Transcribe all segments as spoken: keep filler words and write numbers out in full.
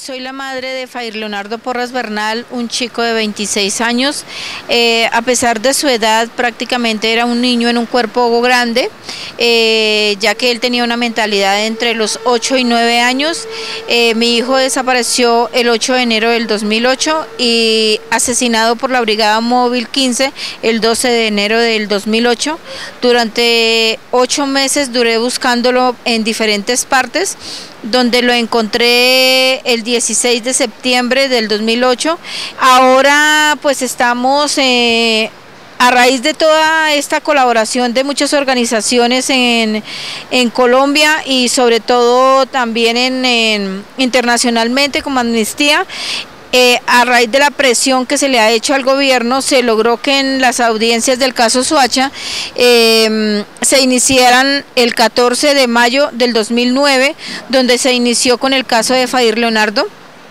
soy la madre de Fair Leonardo Porras Bernal, un chico de veintiséis años. Eh, a pesar de su edad, prácticamente era un niño en un cuerpo grande, eh, ya que él tenía una mentalidad entre los ocho y nueve años. Eh, mi hijo desapareció el ocho de enero del dos mil ocho y asesinado por la Brigada Móvil quince el doce de enero del dos mil ocho. Durante ocho meses duré buscándolo en diferentes partes, donde lo encontré el dieciséis de septiembre del dos mil ocho. Ahora pues estamos eh, a raíz de toda esta colaboración de muchas organizaciones en, en Colombia y sobre todo también en, en, internacionalmente como Amnistía. Eh, a raíz de la presión que se le ha hecho al gobierno, se logró que en las audiencias del caso Soacha eh, se iniciaran el catorce de mayo del dos mil nueve, donde se inició con el caso de Fair Leonardo.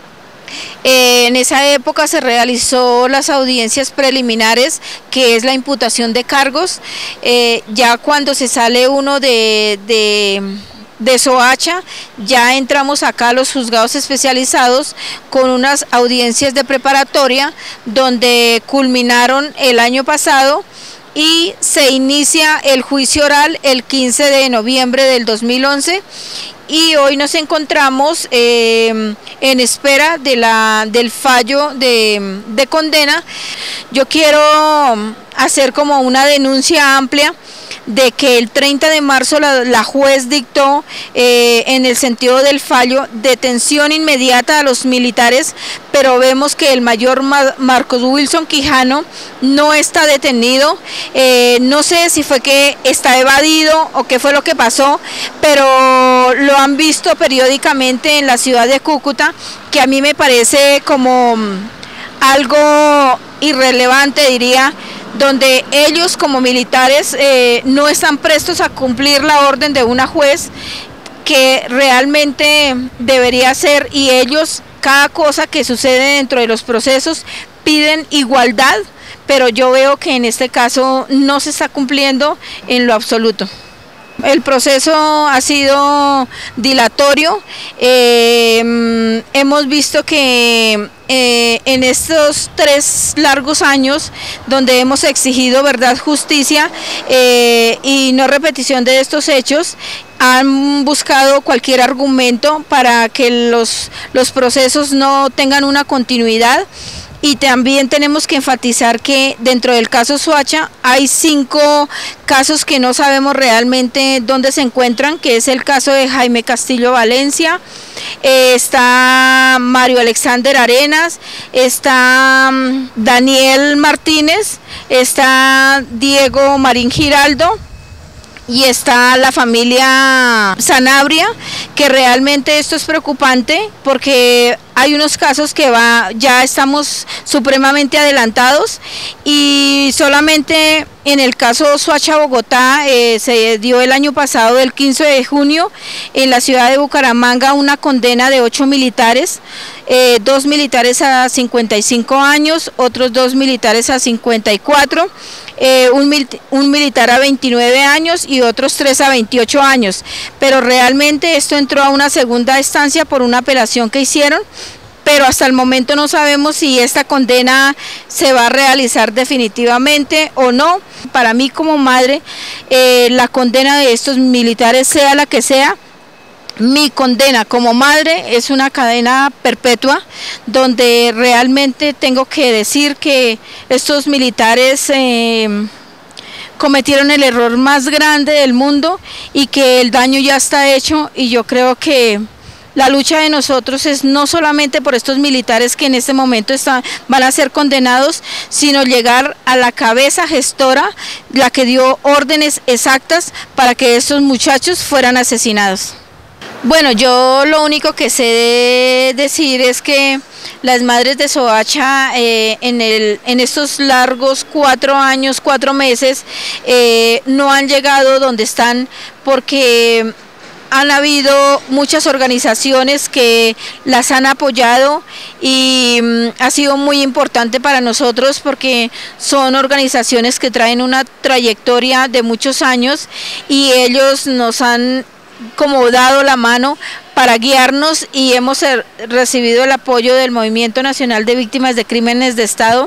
Eh, en esa época se realizó las audiencias preliminares, que es la imputación de cargos. Eh, ya cuando se sale uno de... de de Soacha, ya entramos acá a los juzgados especializados con unas audiencias de preparatoria donde culminaron el año pasado y se inicia el juicio oral el quince de noviembre del dos mil once. Y hoy nos encontramos eh, en espera de la, del fallo de, de condena. Yo quiero hacer como una denuncia amplia de que el treinta de marzo la, la juez dictó eh, en el sentido del fallo detención inmediata a los militares, pero vemos que el mayor Mar Marcos Wilson Quijano no está detenido. Eh, no sé si fue que está evadido o qué fue lo que pasó, pero lo han visto periódicamente en la ciudad de Cúcuta, que a mí me parece como algo irrelevante, diría, donde ellos como militares eh, no están prestos a cumplir la orden de una juez que realmente debería ser, y ellos cada cosa que sucede dentro de los procesos piden igualdad, pero yo veo que en este caso no se está cumpliendo en lo absoluto. El proceso ha sido dilatorio. Eh, hemos visto que eh, en estos tres largos años donde hemos exigido verdad, justicia eh, y no repetición de estos hechos, han buscado cualquier argumento para que los, los procesos no tengan una continuidad. Y también tenemos que enfatizar que dentro del caso Soacha hay cinco casos que no sabemos realmente dónde se encuentran, que es el caso de Jaime Castillo Valencia, eh, está Mario Alexander Arenas, está um, Daniel Martínez, está Diego Marín Giraldo, y está la familia Sanabria, que realmente esto es preocupante porque hay unos casos que va, ya estamos supremamente adelantados, y solamente en el caso Soacha Bogotá eh, se dio el año pasado, el quince de junio, en la ciudad de Bucaramanga, una condena de ocho militares, eh, dos militares a cincuenta y cinco años, otros dos militares a cincuenta y cuatro, Eh, un, mil, un militar a veintinueve años y otros tres a veintiocho años, pero realmente esto entró a una segunda instancia por una apelación que hicieron, pero hasta el momento no sabemos si esta condena se va a realizar definitivamente o no. Para mí como madre, eh, la condena de estos militares, sea la que sea, mi condena como madre es una cadena perpetua, donde realmente tengo que decir que estos militares eh, cometieron el error más grande del mundo y que el daño ya está hecho, y yo creo que la lucha de nosotros es no solamente por estos militares que en este momento están, van a ser condenados, sino llegar a la cabeza gestora, la que dio órdenes exactas para que estos muchachos fueran asesinados. Bueno, yo lo único que sé de decir es que las madres de Soacha eh, en, el, en estos largos cuatro años, cuatro meses, eh, no han llegado donde están porque han habido muchas organizaciones que las han apoyado, y mm, ha sido muy importante para nosotros porque son organizaciones que traen una trayectoria de muchos años y ellos nos han como dado la mano para guiarnos y hemos recibido el apoyo del Movimiento Nacional de Víctimas de Crímenes de Estado,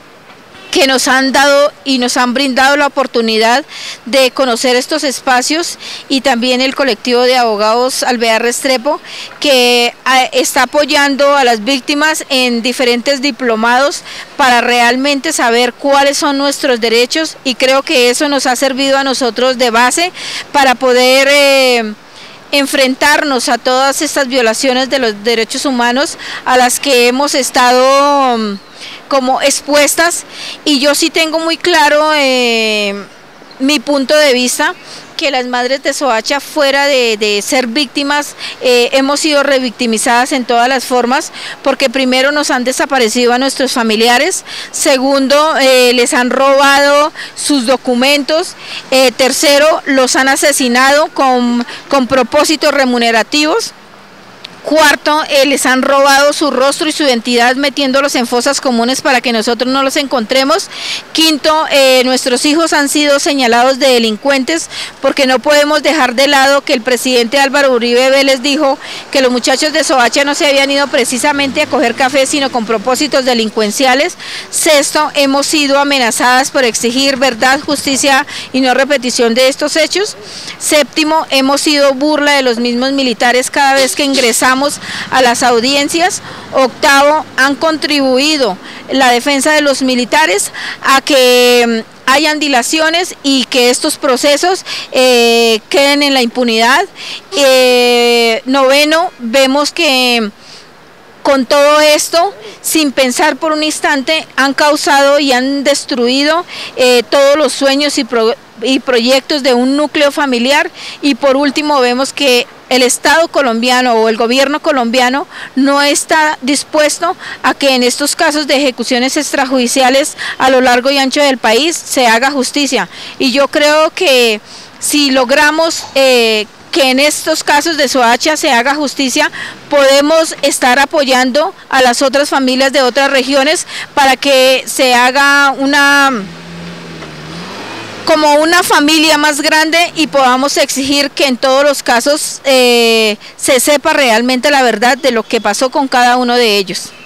que nos han dado y nos han brindado la oportunidad de conocer estos espacios, y también el colectivo de abogados Alvear Restrepo, que está apoyando a las víctimas en diferentes diplomados para realmente saber cuáles son nuestros derechos, y creo que eso nos ha servido a nosotros de base para poder eh, enfrentarnos a todas estas violaciones de los derechos humanos a las que hemos estado como expuestas. Y yo sí tengo muy claro eh, mi punto de vista, que las madres de Soacha, fuera de, de ser víctimas, eh, hemos sido revictimizadas en todas las formas, porque primero nos han desaparecido a nuestros familiares, segundo eh, les han robado sus documentos, eh, tercero los han asesinado con, con propósitos remunerativos. Cuarto, eh, les han robado su rostro y su identidad metiéndolos en fosas comunes para que nosotros no los encontremos. Quinto, eh, nuestros hijos han sido señalados de delincuentes, porque no podemos dejar de lado que el presidente Álvaro Uribe Vélez dijo que los muchachos de Soacha no se habían ido precisamente a coger café, sino con propósitos delincuenciales. Sexto, hemos sido amenazadas por exigir verdad, justicia y no repetición de estos hechos. Séptimo, hemos sido burla de los mismos militares cada vez que ingresamos a las audiencias. Octavo, han contribuido la defensa de los militares a que hayan dilaciones y que estos procesos eh, queden en la impunidad. Eh, noveno, vemos que con todo esto, sin pensar por un instante, han causado y han destruido eh, todos los sueños y, pro, y proyectos de un núcleo familiar. Y por último, vemos que el Estado colombiano o el gobierno colombiano no está dispuesto a que en estos casos de ejecuciones extrajudiciales a lo largo y ancho del país se haga justicia. Y yo creo que si logramos eh, que en estos casos de Soacha se haga justicia, podemos estar apoyando a las otras familias de otras regiones para que se haga una como una familia más grande y podamos exigir que en todos los casos eh, se sepa realmente la verdad de lo que pasó con cada uno de ellos.